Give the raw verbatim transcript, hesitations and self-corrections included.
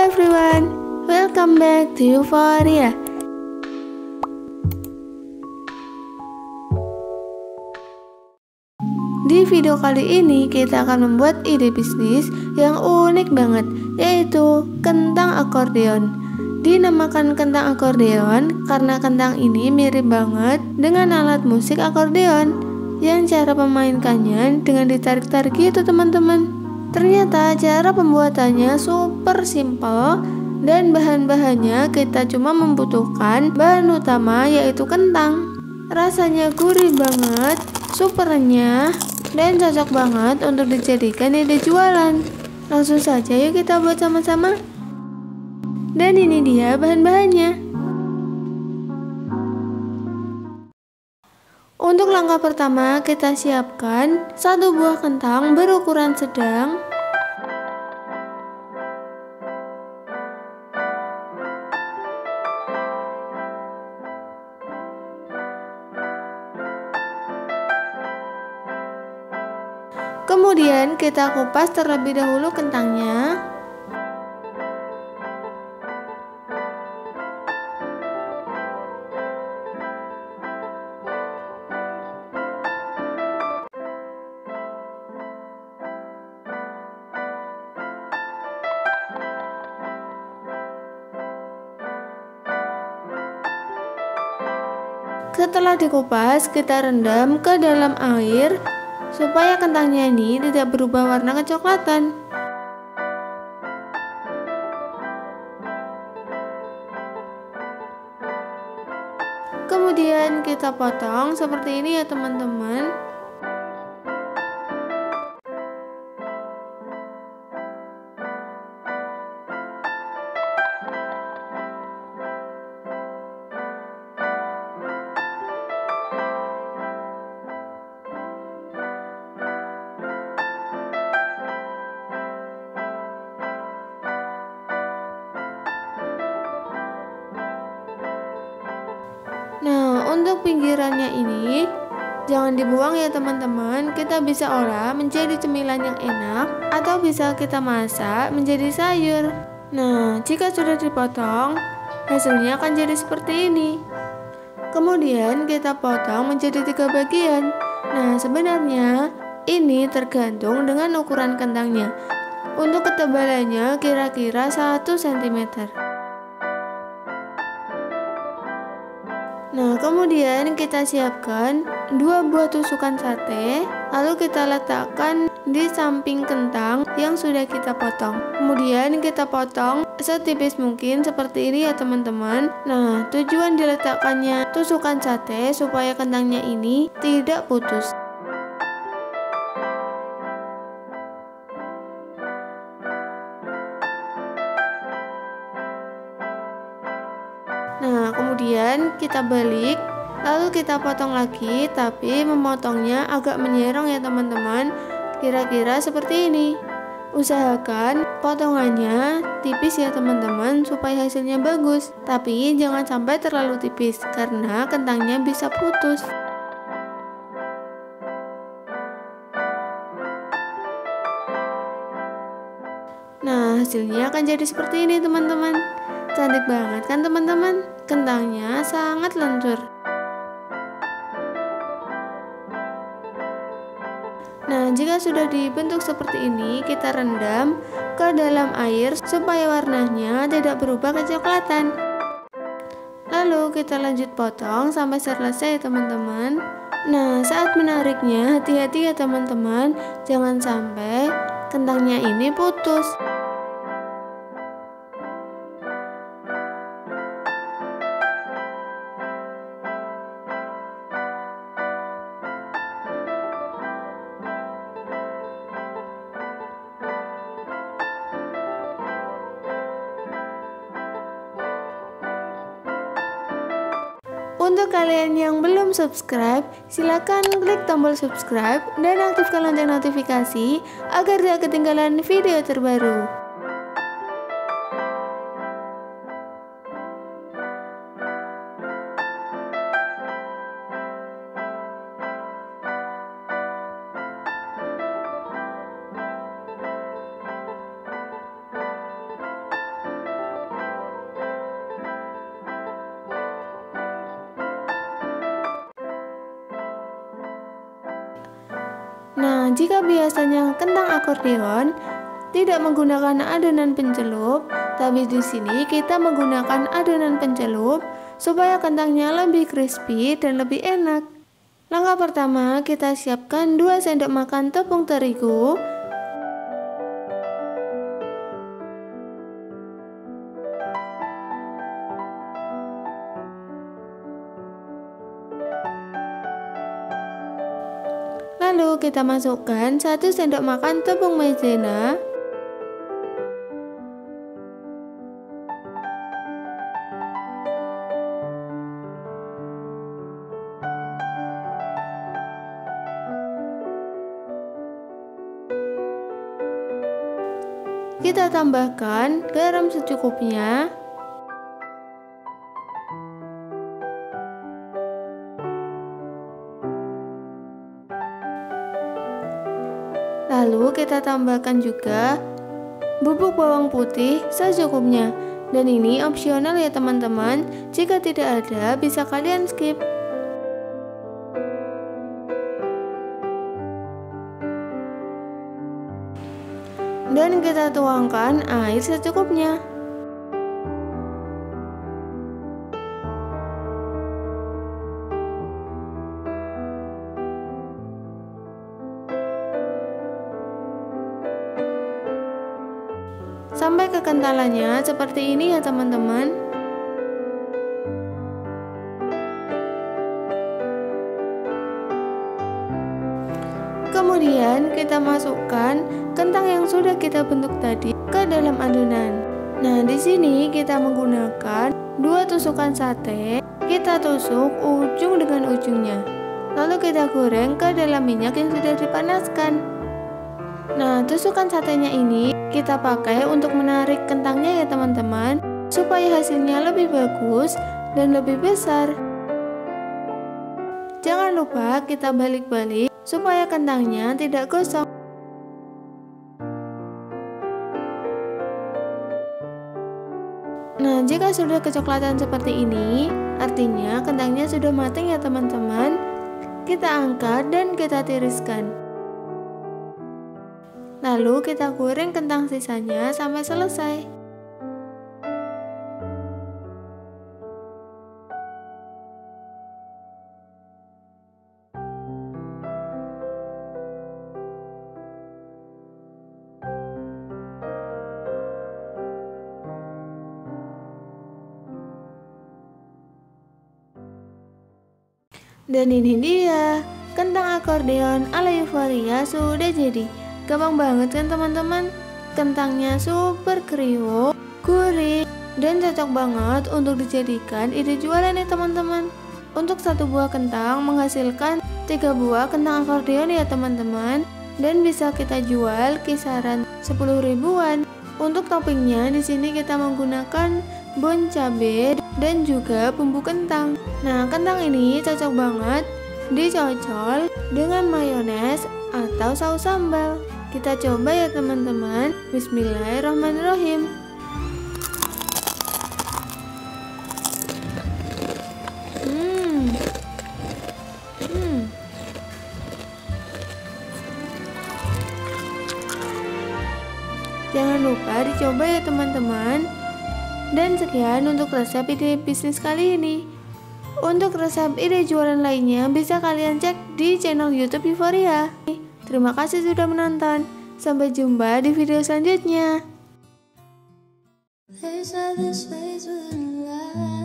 everyone, welcome back to Euphoria. Di video kali ini kita akan membuat ide bisnis yang unik banget, yaitu kentang akordeon. Dinamakan kentang akordeon karena kentang ini mirip banget dengan alat musik akordeon yang cara memainkannya dengan ditarik-tarik gitu teman-teman. Ternyata cara pembuatannya super simple dan bahan-bahannya kita cuma membutuhkan bahan utama yaitu kentang. Rasanya gurih banget, super renyah, dan cocok banget untuk dijadikan ide jualan. Langsung saja yuk kita buat sama-sama. Dan ini dia bahan-bahannya. Untuk langkah pertama kita siapkan satu buah kentang berukuran sedang. Kemudian kita kupas terlebih dahulu kentangnya. Setelah dikupas, kita rendam ke dalam air supaya kentangnya ini tidak berubah warna kecoklatan. Kemudian kita potong seperti ini ya teman-teman. Nah, untuk pinggirannya ini jangan dibuang ya teman-teman. Kita bisa olah menjadi cemilan yang enak atau bisa kita masak menjadi sayur. Nah, jika sudah dipotong, hasilnya akan jadi seperti ini. Kemudian kita potong menjadi tiga bagian. Nah, sebenarnya ini tergantung dengan ukuran kentangnya. Untuk ketebalannya kira-kira satu sentimeter. Nah, kemudian kita siapkan dua buah tusukan sate, lalu kita letakkan di samping kentang yang sudah kita potong. Kemudian kita potong setipis mungkin seperti ini ya teman-teman. Nah, tujuan diletakkannya tusukan sate supaya kentangnya ini tidak putus. Nah, kemudian kita balik, lalu kita potong lagi, tapi memotongnya agak menyerong ya teman-teman. Kira-kira seperti ini. Usahakan potongannya tipis ya teman-teman supaya hasilnya bagus. Tapi jangan sampai terlalu tipis karena kentangnya bisa putus. Nah, hasilnya akan jadi seperti ini teman-teman. Cantik banget kan teman-teman? Kentangnya sangat lentur. Nah, jika sudah dibentuk seperti ini, kita rendam ke dalam air supaya warnanya tidak berubah kecoklatan. Lalu kita lanjut potong sampai selesai teman-teman. Nah, saat menariknya hati-hati ya teman-teman, jangan sampai kentangnya ini putus. Untuk kalian yang belum subscribe, silakan klik tombol subscribe dan aktifkan lonceng notifikasi agar tidak ketinggalan video terbaru. Nah, jika biasanya kentang akordeon tidak menggunakan adonan pencelup, tapi di sini kita menggunakan adonan pencelup supaya kentangnya lebih crispy dan lebih enak. Langkah pertama, kita siapkan dua sendok makan tepung terigu. Lalu kita masukkan satu sendok makan tepung maizena. Kita tambahkan garam secukupnya. Lalu kita tambahkan juga bubuk bawang putih secukupnya. Dan ini opsional ya teman-teman. Jika tidak ada, bisa kalian skip. Dan kita tuangkan air secukupnya. Sampai kekentalannya seperti ini ya teman-teman. Kemudian kita masukkan kentang yang sudah kita bentuk tadi ke dalam adonan. Nah, di sini kita menggunakan dua tusukan sate. Kita tusuk ujung dengan ujungnya. Lalu kita goreng ke dalam minyak yang sudah dipanaskan. Nah, tusukan satenya ini kita pakai untuk menarik kentangnya ya teman-teman, supaya hasilnya lebih bagus dan lebih besar. Jangan lupa kita balik-balik supaya kentangnya tidak gosong. Nah, jika sudah kecoklatan seperti ini, artinya kentangnya sudah matang ya teman-teman. Kita angkat dan kita tiriskan. Lalu kita goreng kentang sisanya sampai selesai. Dan ini dia, kentang akordeon ala Euforia sudah jadi. Gampang banget kan teman-teman? Kentangnya super kriuk, gurih, dan cocok banget untuk dijadikan ide jualan ya teman-teman. Untuk satu buah kentang menghasilkan tiga buah kentang akordeon ya teman-teman. Dan bisa kita jual kisaran sepuluh ribuan. Untuk toppingnya di sini kita menggunakan bon cabe dan juga bumbu kentang. Nah, kentang ini cocok banget dicocol dengan mayones atau saus sambal. Kita coba ya teman-teman. Bismillahirrahmanirrahim. Hmm. Hmm. Jangan lupa dicoba ya teman-teman. Dan sekian untuk resep ide bisnis kali ini. Untuk resep ide jualan lainnya bisa kalian cek di channel YouTube Euforia. Terima kasih sudah menonton. Sampai jumpa di video selanjutnya.